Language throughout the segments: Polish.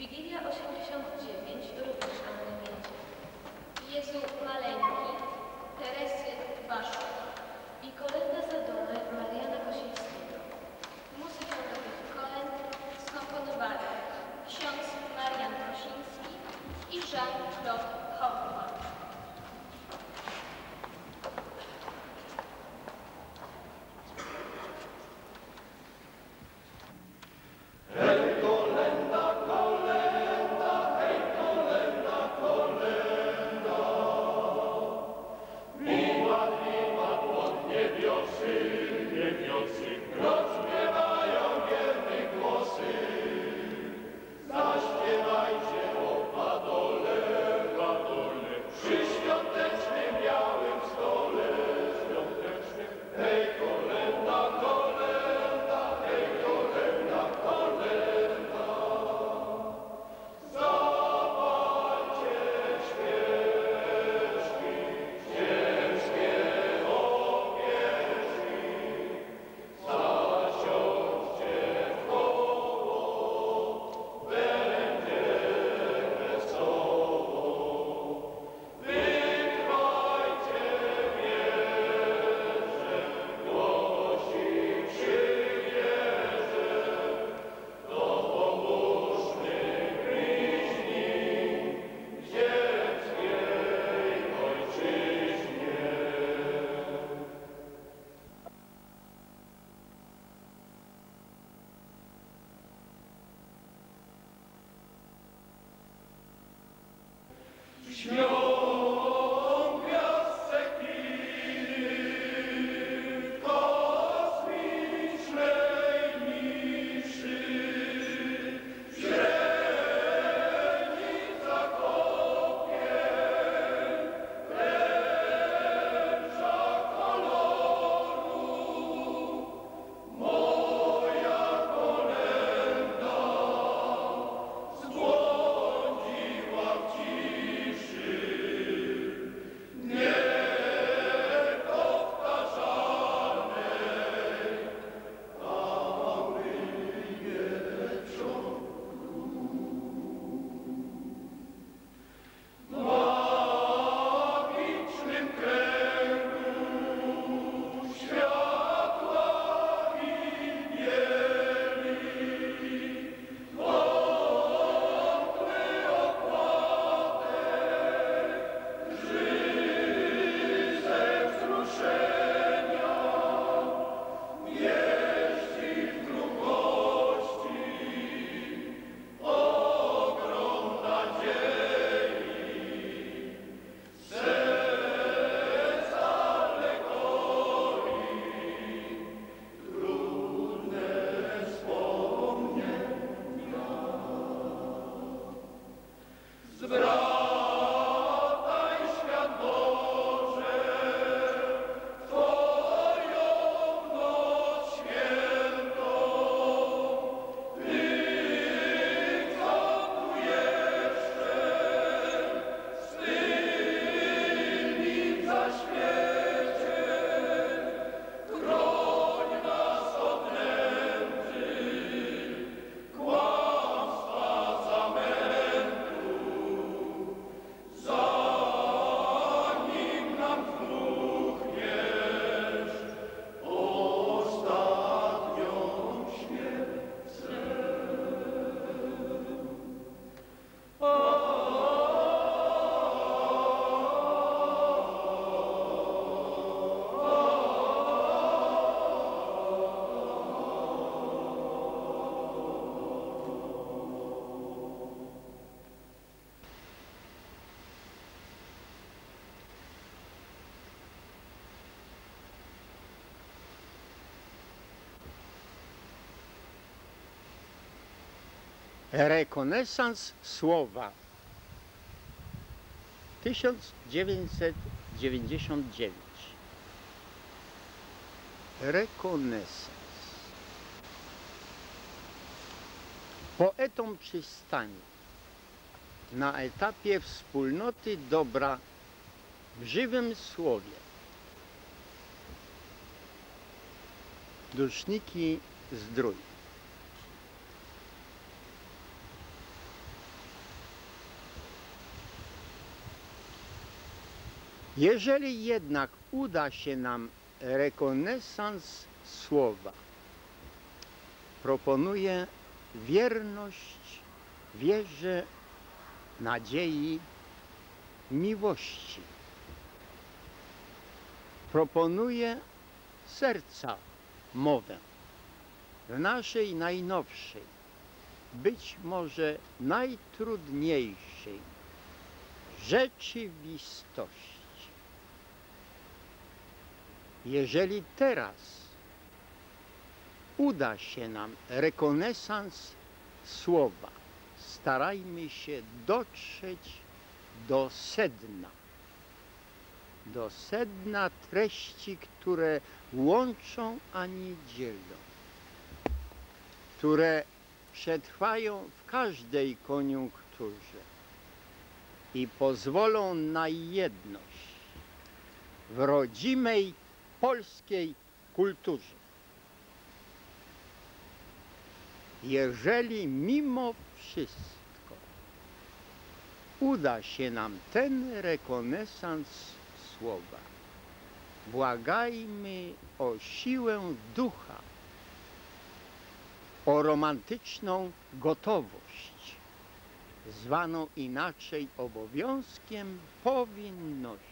Wigilia 89 również Anny Mięcie. Jezu Maleńki Teresy Baszut i kolęda za dumę Mariana Kosińskiego. Muzykę do tych kolęd skomponowali ksiądz Marian Kosiński i Jean-Claude Hoffmann. Rekonesans słowa 1999. Rekonesans. Poetom przystanie na etapie wspólnoty dobra w żywym słowie. Duszniki Zdrój. Jeżeli jednak uda się nam rekonesans słowa, proponuję wierność wierze, nadziei, miłości. Proponuję serca mowę w naszej najnowszej, być może najtrudniejszej rzeczywistości. Jeżeli teraz uda się nam rekonesans słowa, starajmy się dotrzeć do sedna treści, które łączą, a nie dzielą, które przetrwają w każdej koniunkturze i pozwolą na jedność w rodzimej polskiej kulturze. Jeżeli mimo wszystko uda się nam ten rekonesans słowa, błagajmy o siłę ducha, o romantyczną gotowość, zwaną inaczej obowiązkiem powinności.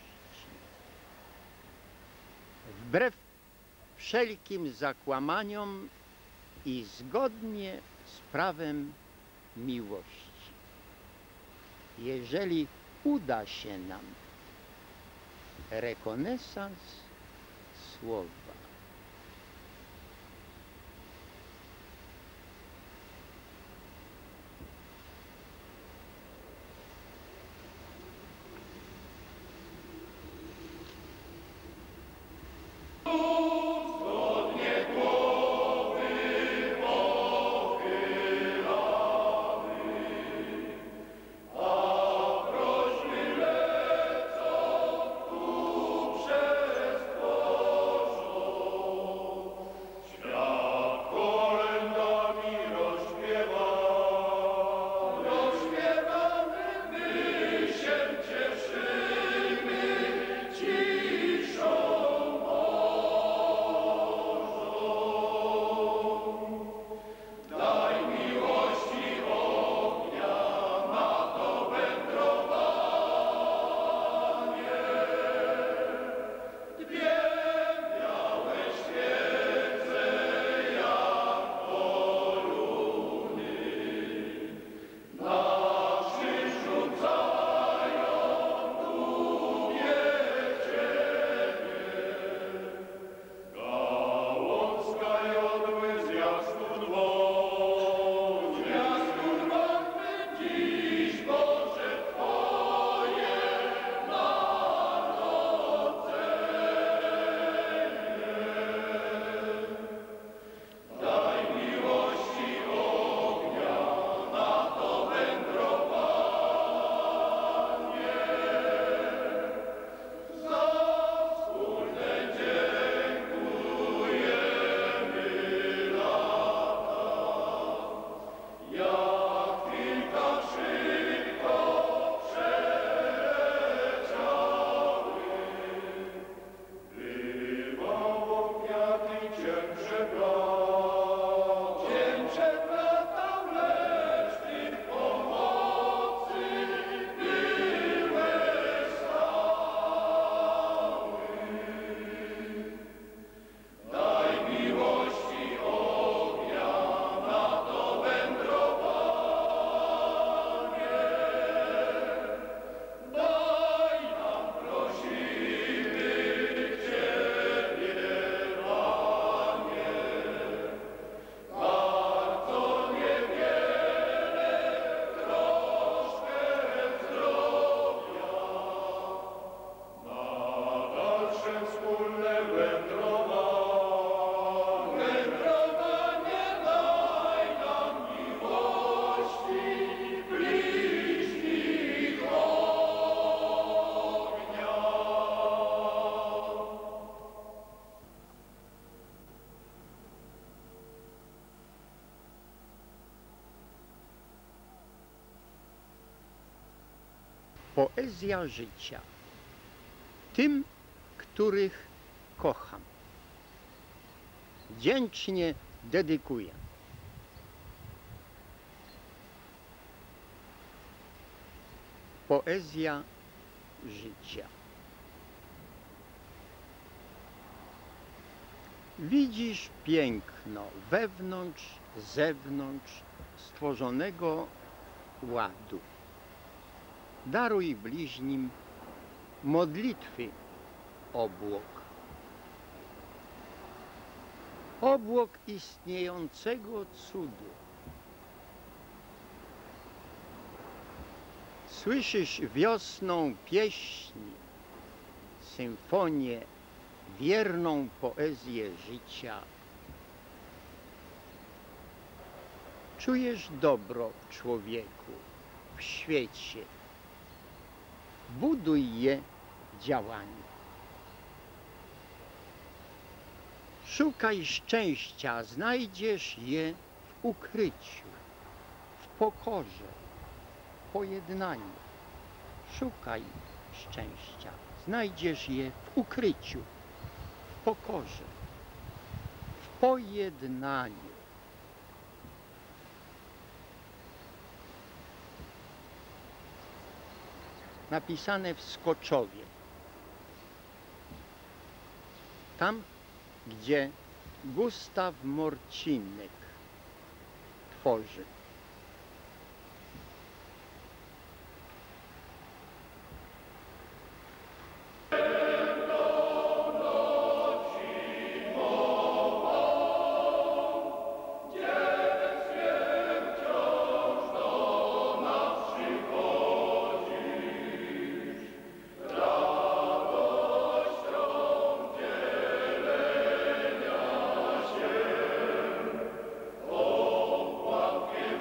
Wbrew wszelkim zakłamaniom i zgodnie z prawem miłości. Jeżeli uda się nam rekonesans słowa, poezja życia tym, których kocham. Wdzięcznie dedykuję. Poezja życia. Widzisz piękno wewnątrz, zewnątrz stworzonego ładu. Daruj bliźnim modlitwy obłok. Obłok istniejącego cudu. Słyszysz wiosną pieśni, symfonię, wierną poezję życia. Czujesz dobro w człowieku, w świecie. Buduj je w działaniu. Szukaj szczęścia, znajdziesz je w ukryciu, w pokorze, pojednaniu. Szukaj szczęścia, znajdziesz je w ukryciu, w pokorze, w pojednaniu. Napisane w Skoczowie. Tam, gdzie Gustaw Morcinnek tworzy. Łapie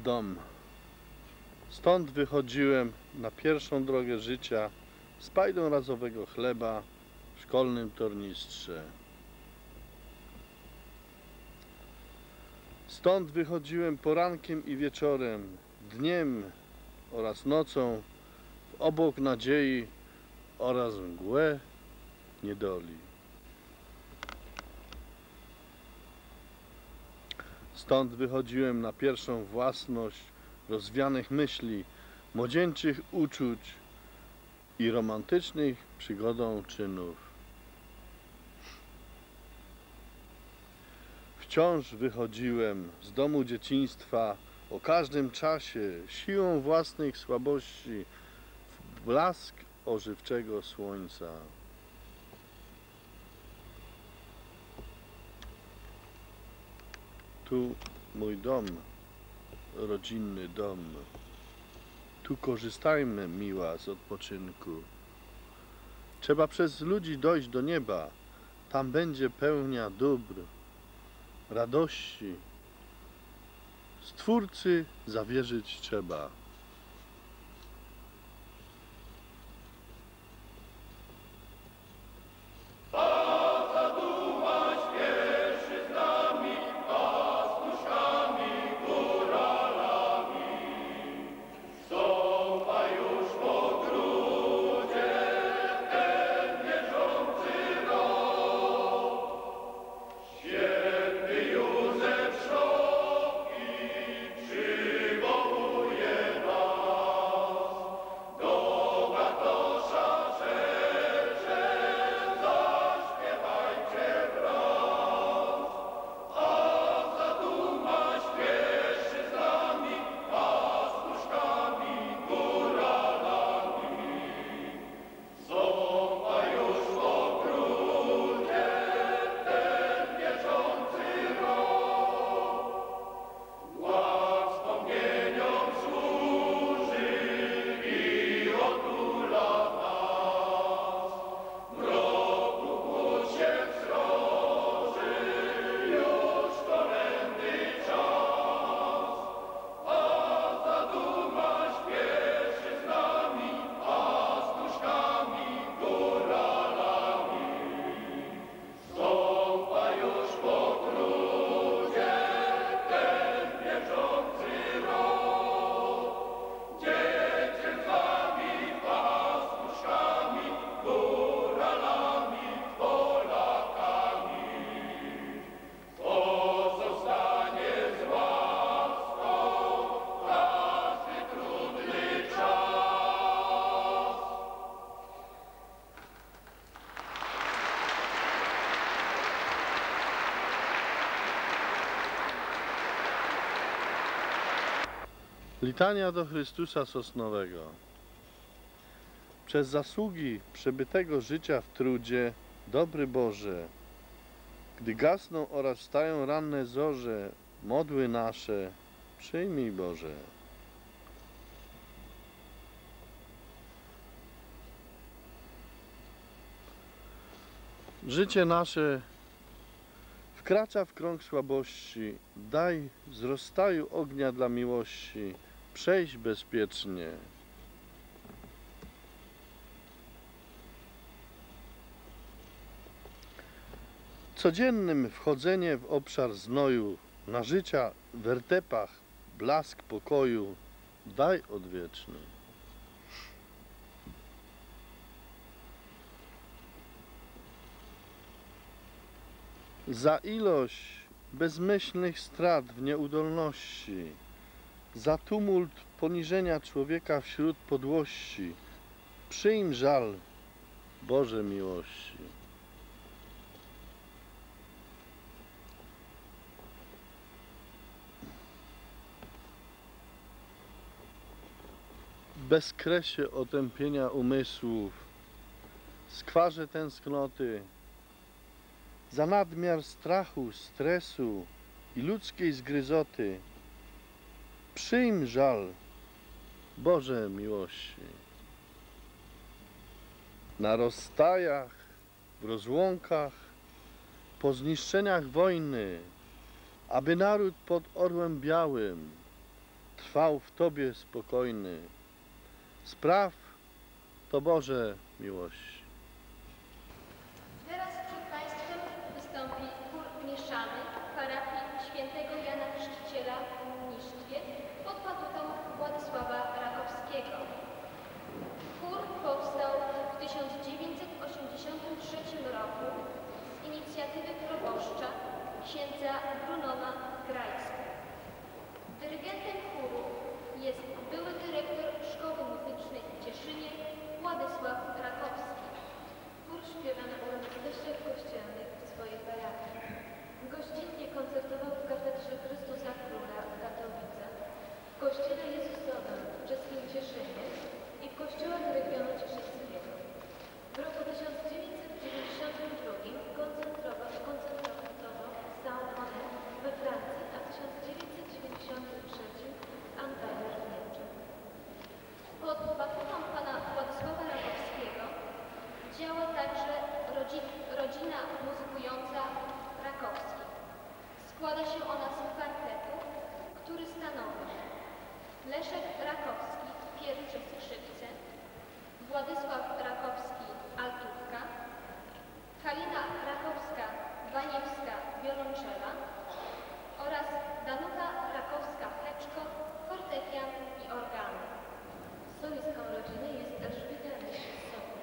dom. Stąd wychodziłem na pierwszą drogę życia z pajdą razowego chleba w szkolnym tornistrze. Stąd wychodziłem porankiem i wieczorem, dniem oraz nocą w obłok nadziei oraz mgłę niedoli. Stąd wychodziłem na pierwszą własność rozwianych myśli, młodzieńczych uczuć i romantycznych przygodą czynów. Wciąż wychodziłem z domu dzieciństwa o każdym czasie, siłą własnych słabości, w blask ożywczego słońca. Tu mój dom, rodzinny dom. Tu korzystajmy, miła, z odpoczynku. Trzeba przez ludzi dojść do nieba. Tam będzie pełnia dóbr, radości. Stwórcy zawierzyć trzeba. Litania do Chrystusa Sosnowego. Przez zasługi przebytego życia w trudzie, dobry Boże, gdy gasną oraz wstają ranne zorze, modły nasze, przyjmij Boże. Życie nasze wkracza w krąg słabości, daj wzrostaju ognia dla miłości, przejść bezpiecznie. Codziennym wchodzenie w obszar znoju, na życia wertepach, blask pokoju, daj odwieczny. Za ilość bezmyślnych strat w nieudolności, za tumult poniżenia człowieka wśród podłości, przyjm żal, Boże miłości. Bezkresie otępienia umysłów, skwarze tęsknoty, za nadmiar strachu, stresu i ludzkiej zgryzoty, przyjm żal, Boże miłości. Na rozstajach, w rozłąkach, po zniszczeniach wojny, aby naród pod orłem białym trwał w Tobie spokojny. Spraw to Boże miłość. Teraz przed Państwem wystąpi chór mieszany parafii świętego Jana Chrzciciela w Mnisztwie pod batutą Władysława Rakowskiego. Chór powstał w 1983 roku z inicjatywy proboszcza księdza Brunona Grajska. Dyrygentem chóru jest były dyrektor Szkoły Muzycznej w Cieszynie Władysław Rakowski. Chór śpiewa na uroczystościach kościelnych w swojej parafii. Gościnnie koncertował w katedrze Chrystusa Króla w Katowicach, w kościele Jezusowym w czeskim Cieszynie i w kościołach regionu cieszyńskiego. W roku 1992 koncertował w Saint-Ouen we Francji, a w 1993 w Antalii w Niemczech. Pod batutą pana Władysława Rakowskiego działa także rodzina muzykująca Rakowskich. Składa się ona z kwartetu, który stanowi Leszek Rakowski, pierwszy skrzypce, Władysław Rakowski, altówka, Halina Rakowska-Baniewska, wiolonczela oraz Danuta Rakowska-Heczko, fortepian i organy. Solistką rodziny jest Elżbieta Sonia.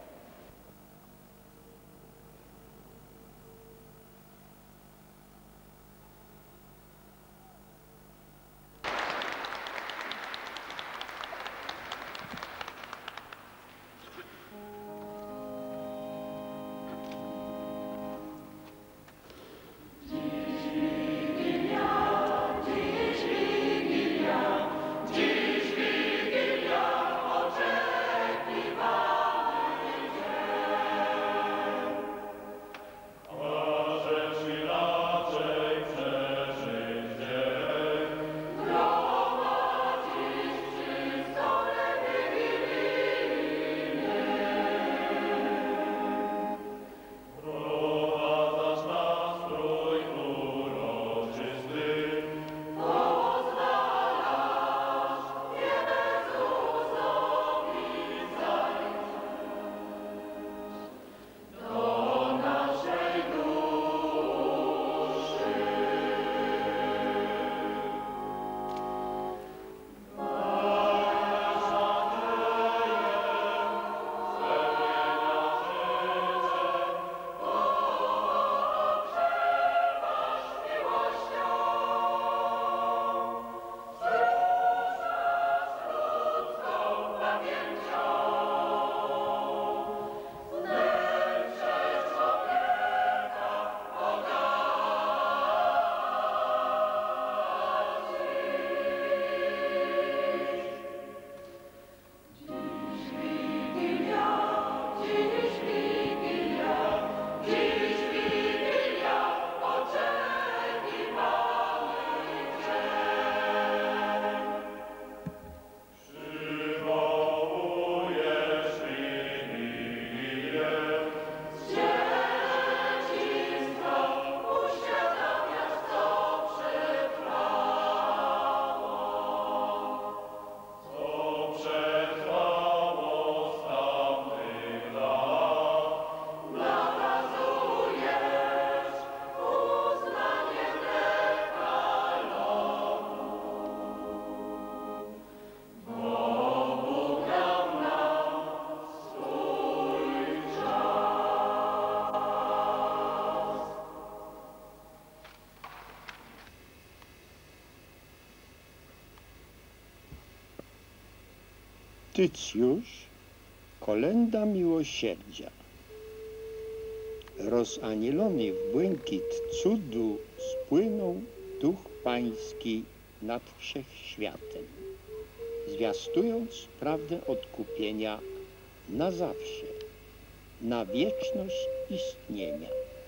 Tycjusz, kolenda miłosierdzia. Rozanielony w błękit cudu spłynął Duch Pański nad wszechświatem, zwiastując prawdę odkupienia na zawsze, na wieczność istnienia.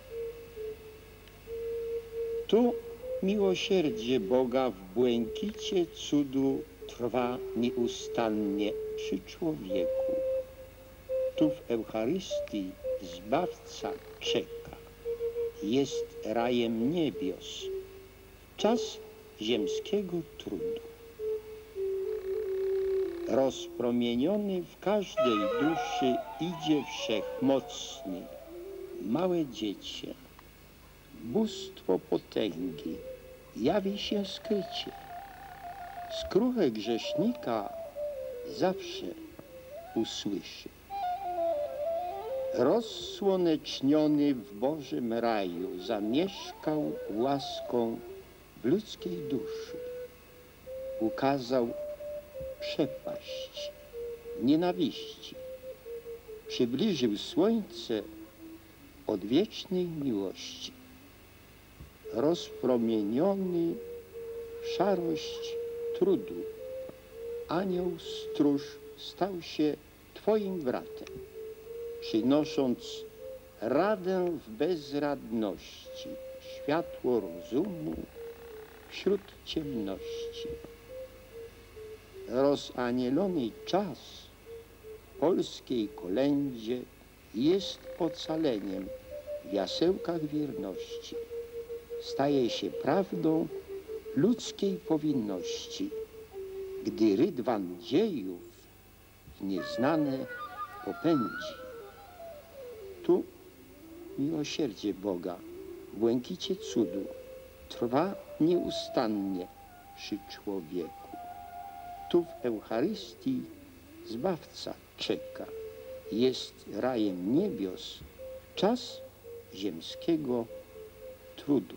Tu miłosierdzie Boga w błękicie cudu trwa nieustannie przy człowieku. Tu w Eucharystii Zbawca czeka, jest rajem niebios, czas ziemskiego trudu. Rozpromieniony w każdej duszy idzie wszechmocny, małe dziecię. Bóstwo potęgi jawi się skrycie. Skruchę grzesznika zawsze usłyszy. Rozsłoneczniony w Bożym raju zamieszkał łaską w ludzkiej duszy. Ukazał przepaść nienawiści. Przybliżył słońce odwiecznej miłości. Rozpromieniony w szarość trudu, anioł stróż stał się Twoim bratem, przynosząc radę w bezradności, światło rozumu wśród ciemności. Rozanielony czas w polskiej kolędzie jest ocaleniem w jasełkach wierności. Staje się prawdą ludzkiej powinności, gdy rydwan dziejów w nieznane popędzi. Tu miłosierdzie Boga w błękicie cudu trwa nieustannie przy człowieku. Tu w Eucharystii Zbawca czeka. Jest rajem niebios czas ziemskiego trudu.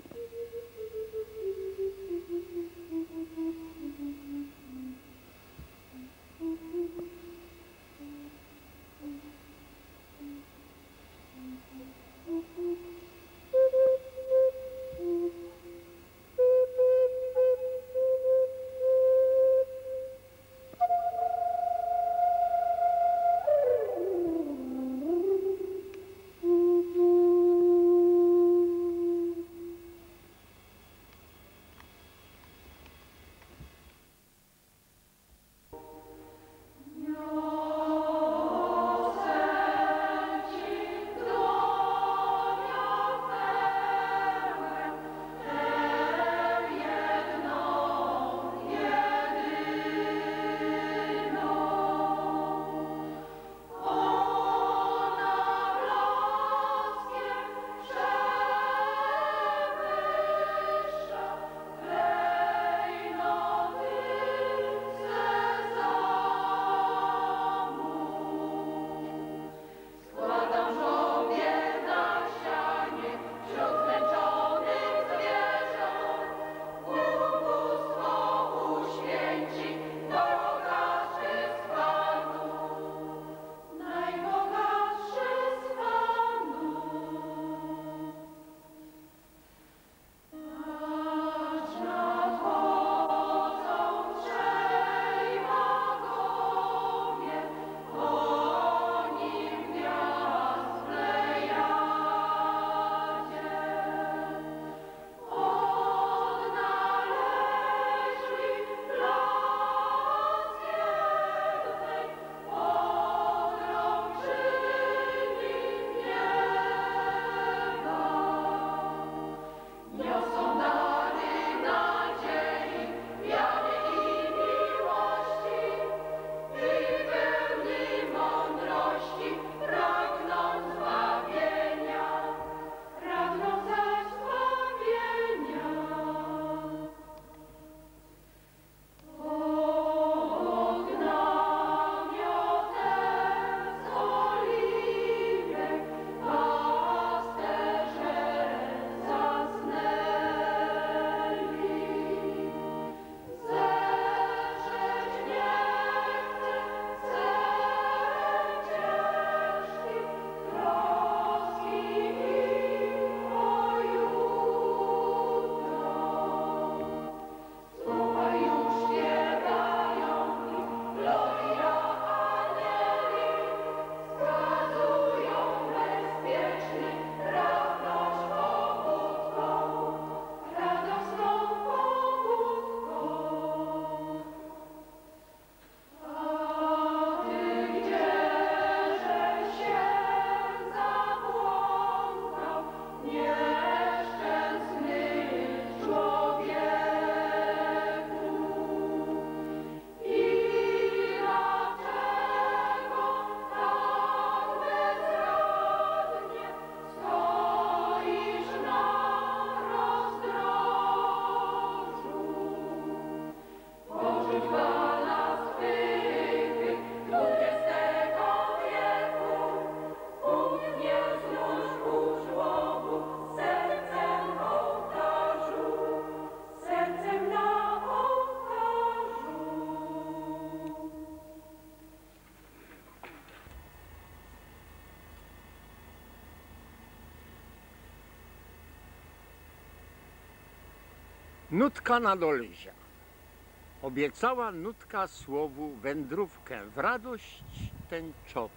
Nutka Nadolzia. Obiecała nutka słowu wędrówkę w radość tęczową.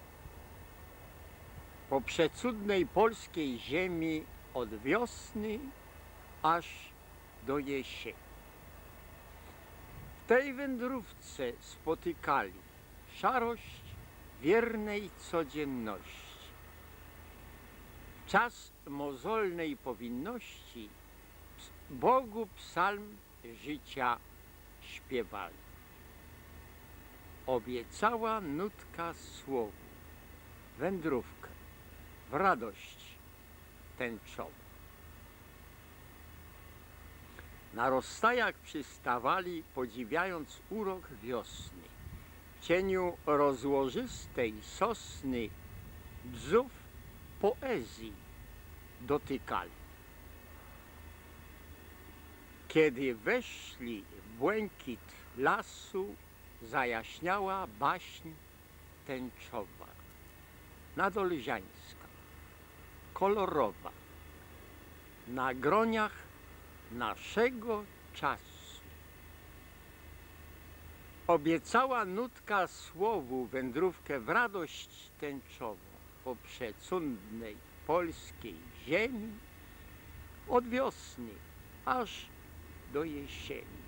Po przecudnej polskiej ziemi od wiosny aż do jesieni. W tej wędrówce spotykali szarość wiernej codzienności. W czas mozolnej powinności Bogu psalm życia śpiewali. Obiecała nutka słowu wędrówkę w radość tęczową. Na rozstajach przystawali, podziwiając urok wiosny. W cieniu rozłożystej sosny bzów poezji dotykali. Kiedy weszli w błękit lasu, zajaśniała baśń tęczowa, nadolziańska, kolorowa, na groniach naszego czasu. Obiecała nutka słowu wędrówkę w radość tęczową po przecudnej polskiej ziemi od wiosny aż do jesieni.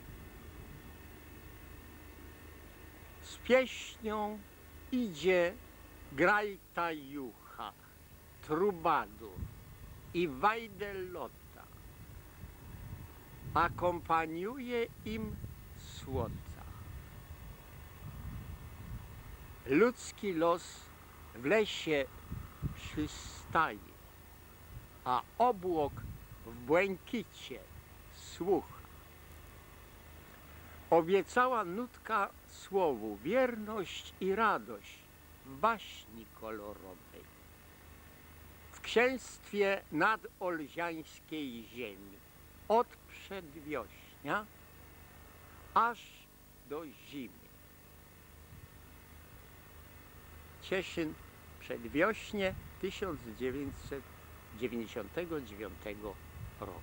Z pieśnią idzie Grajta Jucha, Trubadur i Wajdelota. Akompaniuje im słota. Ludzki los w lesie przystaje, a obłok w błękicie słucha. Obiecała nutka słowu wierność i radość w baśni kolorowej, w księstwie nadolziańskiej ziemi, od przedwiośnia aż do zimy. Cieszyn, przedwiośnie 1999 roku.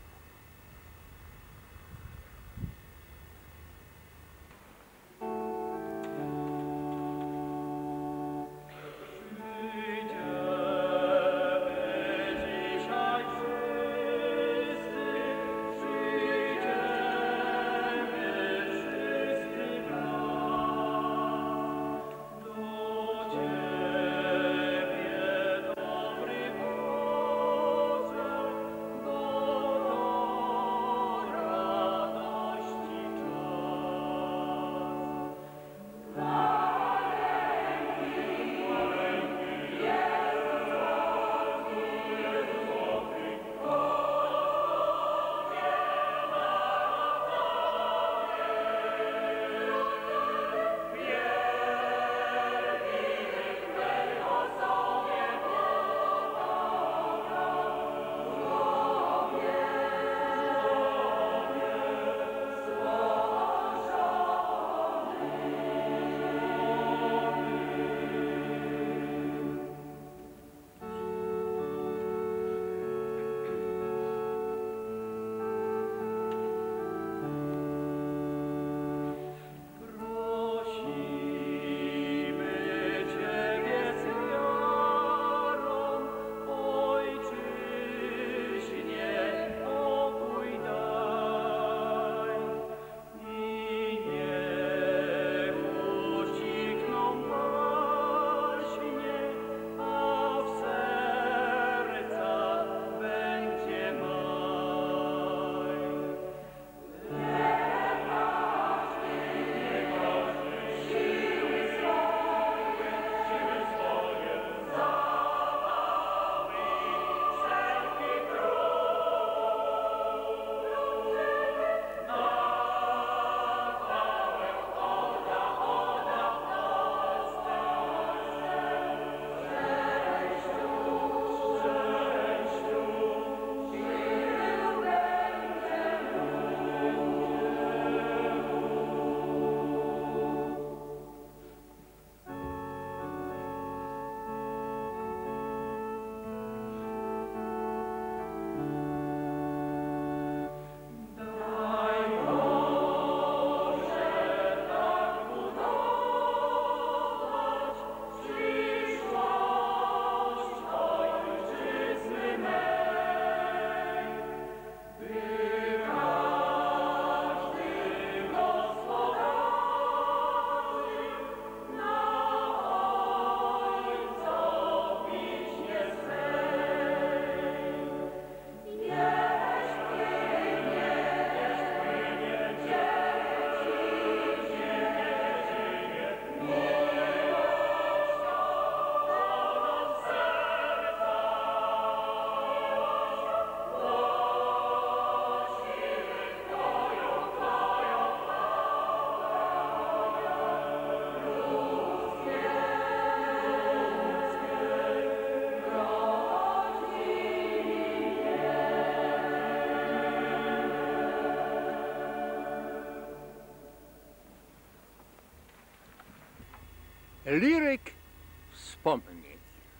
Liryk wspomnień.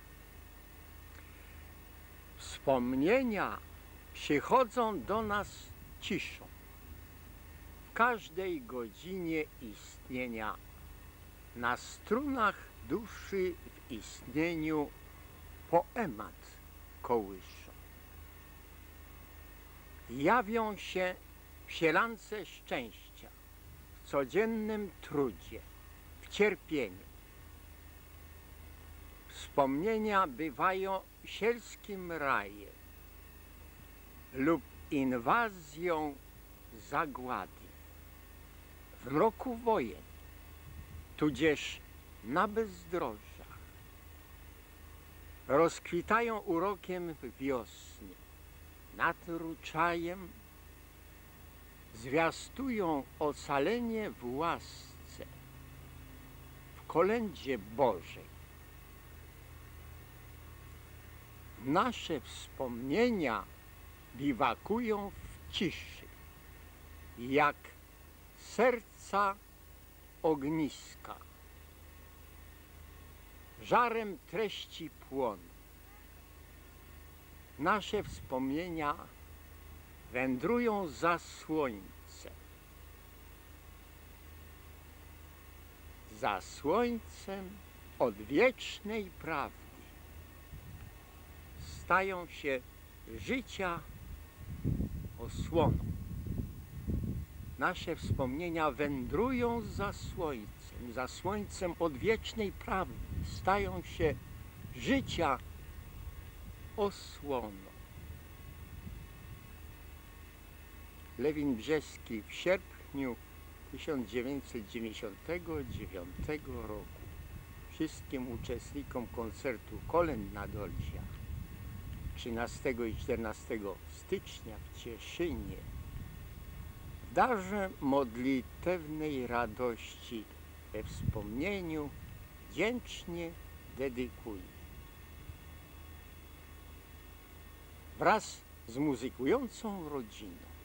Wspomnienia przychodzą do nas ciszą. W każdej godzinie istnienia na strunach duszy w istnieniu poemat kołyszą. Jawią się w sielance szczęścia, w codziennym trudzie, w cierpieniu. Wspomnienia bywają sielskim rajem lub inwazją zagłady. W mroku wojen, tudzież na bezdrożach, rozkwitają urokiem wiosny, nad ruczajem zwiastują ocalenie w łasce, w kolędzie Bożej. Nasze wspomnienia biwakują w ciszy, jak serca ogniska. Żarem treści płoną. Nasze wspomnienia wędrują za słońce. Za słońcem odwiecznej prawdy stają się życia osłoną. Nasze wspomnienia wędrują za słońcem odwiecznej prawdy, stają się życia osłoną. Lewin Brzeski w sierpniu 1999 roku wszystkim uczestnikom koncertu Kolęd na Dolciach 13 i 14 stycznia w Cieszynie w darze modlitewnej radości we wspomnieniu wdzięcznie dedykuję. Wraz z muzykującą rodziną.